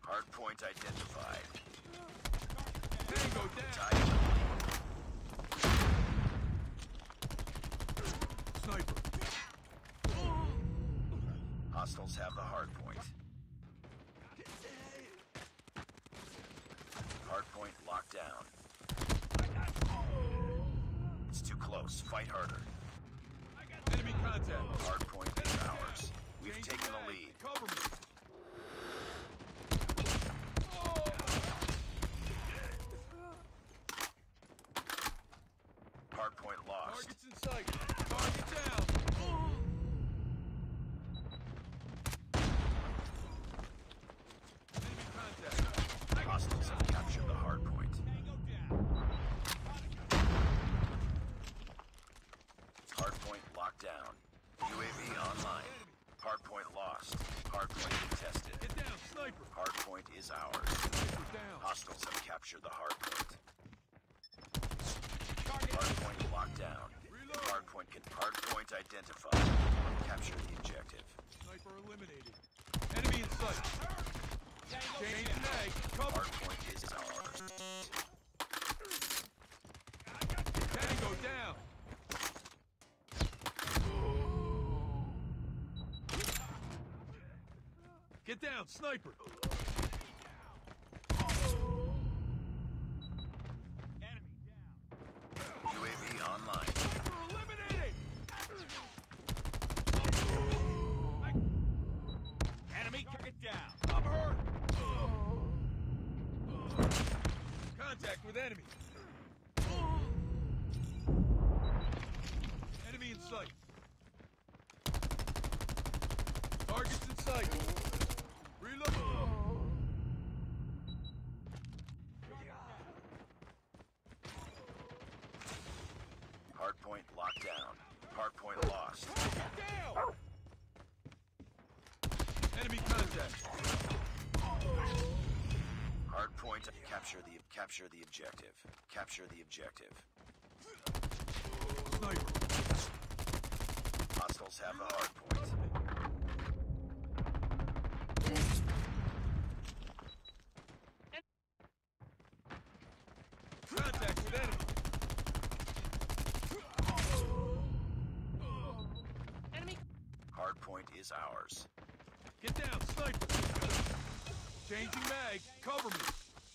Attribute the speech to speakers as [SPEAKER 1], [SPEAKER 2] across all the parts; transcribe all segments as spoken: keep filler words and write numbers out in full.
[SPEAKER 1] Hardpoint identified.
[SPEAKER 2] Tango down.
[SPEAKER 1] Tied.
[SPEAKER 2] Sniper.
[SPEAKER 1] Hostiles have the hardpoint. Hardpoint locked down. It's too close. Fight harder.
[SPEAKER 2] Enemy contact.
[SPEAKER 1] Hardpoint is ours. We've taken the lead.
[SPEAKER 2] Cover me.
[SPEAKER 1] Hardpoint lost.
[SPEAKER 2] Targets in sight. Target down. Enemy contact.
[SPEAKER 1] Hostiles have captured the hardpoint. Hardpoint locked down. U A V online. Hardpoint lost. Hardpoint contested.
[SPEAKER 2] Get down, sniper.
[SPEAKER 1] Hardpoint is ours.
[SPEAKER 2] Sniper down.
[SPEAKER 1] Hostiles have captured the hardpoint. Hardpoint locked down.
[SPEAKER 2] Reload.
[SPEAKER 1] Hardpoint can hardpoint identified. Capture the objective.
[SPEAKER 2] Sniper eliminated. Enemy in sight. Change mag. Cover.
[SPEAKER 1] Hardpoint is ours.
[SPEAKER 2] Tango down. Get down, sniper. Enemy down.
[SPEAKER 1] U A V online.
[SPEAKER 2] Sniper eliminated. Enemy target down. I'm hurt. Contact with enemy. Enemy in sight. Targets in sight. Reload.
[SPEAKER 1] Hardpoint locked down. Hardpoint lost.
[SPEAKER 2] Target down. Enemy contact.
[SPEAKER 1] Hardpoint capture the capture the objective. Capture the objective.
[SPEAKER 2] Sniper.
[SPEAKER 1] Hostiles have the hardpoint.
[SPEAKER 2] Contact with enemy. Enemy.
[SPEAKER 1] Hardpoint is ours.
[SPEAKER 2] Get down, sniper. Changing mag. Cover me.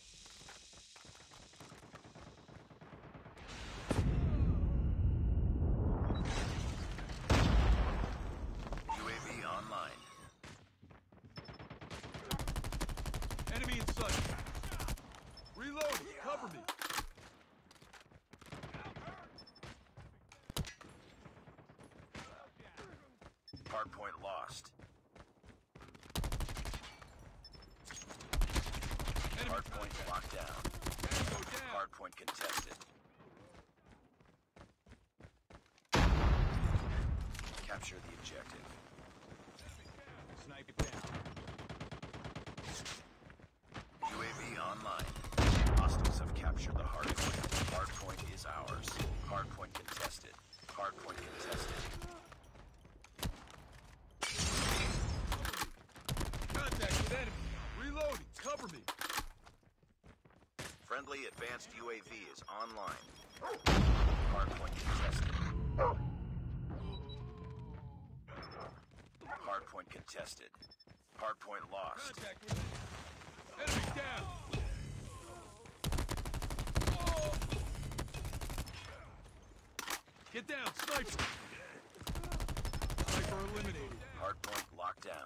[SPEAKER 1] U A V online.
[SPEAKER 2] Enemy in sight. Reload. Cover me.
[SPEAKER 1] Hardpoint lost.
[SPEAKER 2] Enemy
[SPEAKER 1] Hardpoint
[SPEAKER 2] contact.
[SPEAKER 1] locked down.
[SPEAKER 2] Tango down.
[SPEAKER 1] Hardpoint contested. Capture the objective.
[SPEAKER 2] Sniper down.
[SPEAKER 1] U A V online. Hostiles have captured the hardpoint. Hardpoint is ours. Hardpoint contested. Hardpoint contested.
[SPEAKER 2] Contact with enemy. Reloading. Cover me.
[SPEAKER 1] Friendly advanced U A V is online. Hardpoint contested. Hardpoint contested. Hardpoint lost.
[SPEAKER 2] Contact with enemy. Enemy down. Get down, sniper. Sniper eliminated.
[SPEAKER 1] Hardpoint locked down.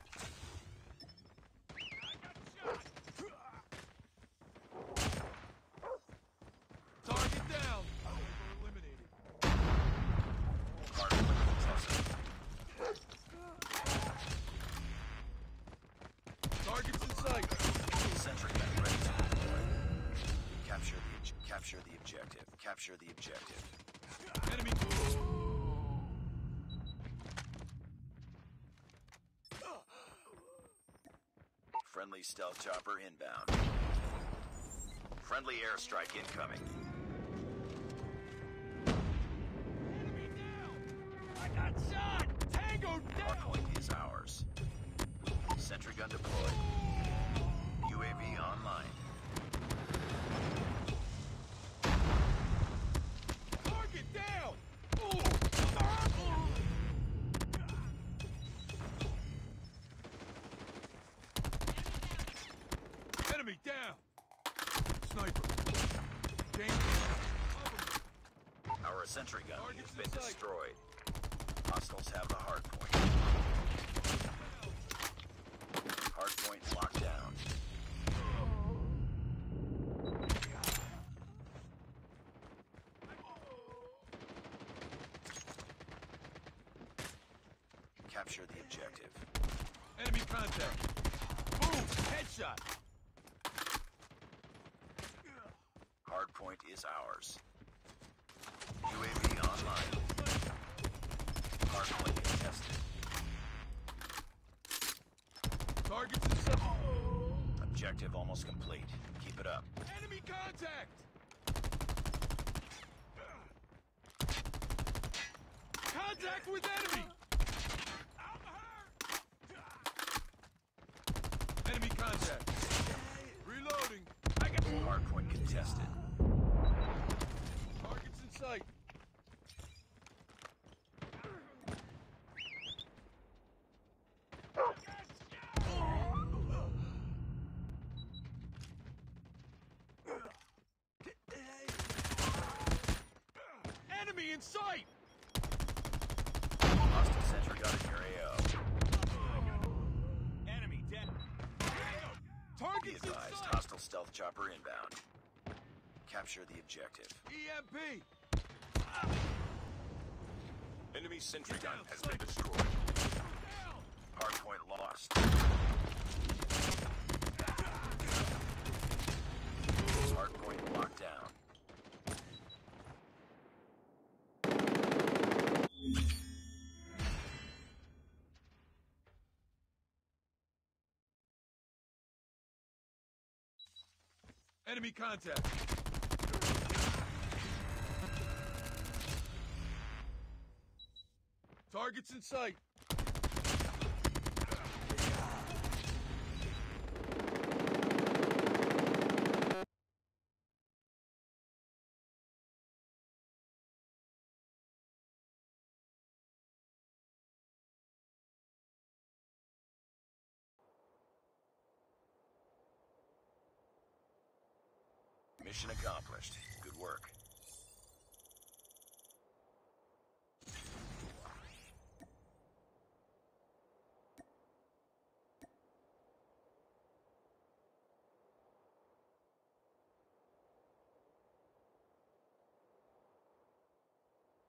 [SPEAKER 2] Target down. Sniper eliminated.
[SPEAKER 1] Hardpoint contested.
[SPEAKER 2] Targets in sight.
[SPEAKER 1] Sentry gun ready to deploy. Capture the obj- capture the objective. Capture the objective.
[SPEAKER 2] Enemy.
[SPEAKER 1] Friendly stealth chopper inbound. Friendly airstrike incoming.
[SPEAKER 2] Enemy down. I got shot. Tango down.
[SPEAKER 1] Hardpoint is ours. Sentry gun deployed. Sentry gun
[SPEAKER 2] Target's
[SPEAKER 1] has been
[SPEAKER 2] in sight.
[SPEAKER 1] destroyed. Hostiles have the hard point. Hard point locked down. Capture the objective.
[SPEAKER 2] Enemy contact. Boom! Headshot.
[SPEAKER 1] Hard point is ours. U A V online. Hard point contested.
[SPEAKER 2] Targets in sight.
[SPEAKER 1] Objective almost complete. Keep it up.
[SPEAKER 2] Enemy contact. Contact with enemy. Enemy contact. Reloading. I got
[SPEAKER 1] Hard point contested.
[SPEAKER 2] targets in sight. Enemy in sight.
[SPEAKER 1] Hostile sentry gun in your A O.
[SPEAKER 2] Enemy dead.
[SPEAKER 1] Be
[SPEAKER 2] Targets in
[SPEAKER 1] advised,
[SPEAKER 2] sight.
[SPEAKER 1] hostile stealth chopper inbound. Capture the objective.
[SPEAKER 2] E M P.
[SPEAKER 3] Enemy sentry gun
[SPEAKER 2] Down,
[SPEAKER 3] has
[SPEAKER 2] sight.
[SPEAKER 3] been destroyed.
[SPEAKER 2] Down.
[SPEAKER 1] Hard point lost. Hard point locked down.
[SPEAKER 2] Enemy contact. Targets in sight.
[SPEAKER 1] Mission accomplished. Good work.